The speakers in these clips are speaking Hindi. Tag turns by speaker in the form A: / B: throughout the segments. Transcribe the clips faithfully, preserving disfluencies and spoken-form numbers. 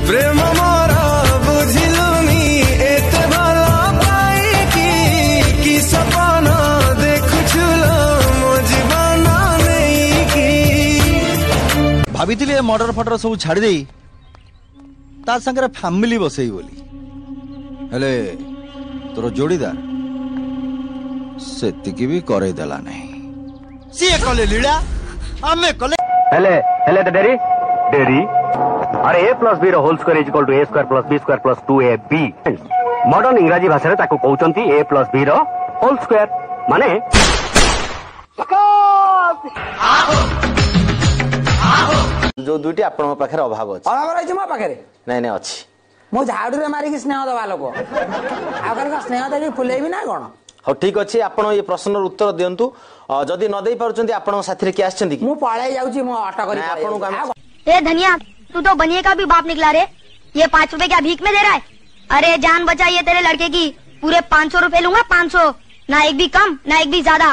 A: प्रेम मोरा बुझिलुनी एते भला पाई की की सपना देखु छुलो मो जीवन नहीं की।
B: भाभी थिले मर्डर फटर सब छाड़ी देई ता संगे फैमिली बसई बोली हेले तोर जोड़ीदार सेतिकी भी करे देला नहीं सी कले लीला आमे कले
C: हेले हेले तो डेरी डेरी अरे ए प्लस बी रो whole square is equal to A square plus B square plus two A B modern इंग्रजी भाषा रे ताको कहउचंती ए प्लस बी रो होल स्क्वायर माने
D: जो दुटी आपण पाखरे अभाव अछि
E: अभाव रहि म पाखरे
D: नै नै अछि
E: मो झाड़ू रे मारी कि स्नेह दबा लोक आकर का स्नेह देबी फुलेबी ना कोन
D: हो ठीक अछि आपण ये प्रश्न र उत्तर दियंतु जदि न देई पारुचंती आपण साथी रे के आछंती कि
E: मु पळाई जाउची मो ऑटो करी
D: आपण
F: ए धनिया तू तो बनिए का भी बाप निकला रे ये पाँच रुपए क्या भीख में दे रहा है। अरे जान बचाइए तेरे लड़के की पूरे पाँच सौ रूपये लूंगा पाँच सौ ना एक भी कम ना एक भी ज्यादा।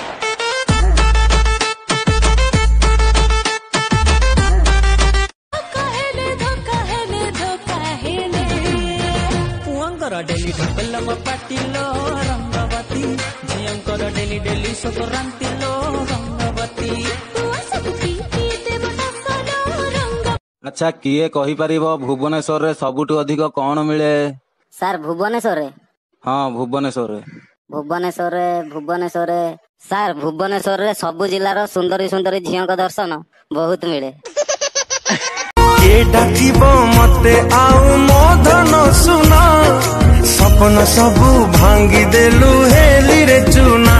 G: डेली ढकलम पाटिलो रंगवती झियंकर डेली डेली सतरांति लो रंगवती
H: अच्छा किए कहि परिबो भुवनेश्वर रे सबुठु अधिक कोन मिले
I: सर भुवनेश्वर रे
H: हां भुवनेश्वर रे
I: भुवनेश्वर रे भुवनेश्वर रे सर भुवनेश्वर रे सब जिल्ला रो सुंदरी सुंदरी झियो का दर्शन बहुत मिले
A: के डाकिबो मते आउ मोधन सुना सपन सबु भांगी देलु हेली रे चुना।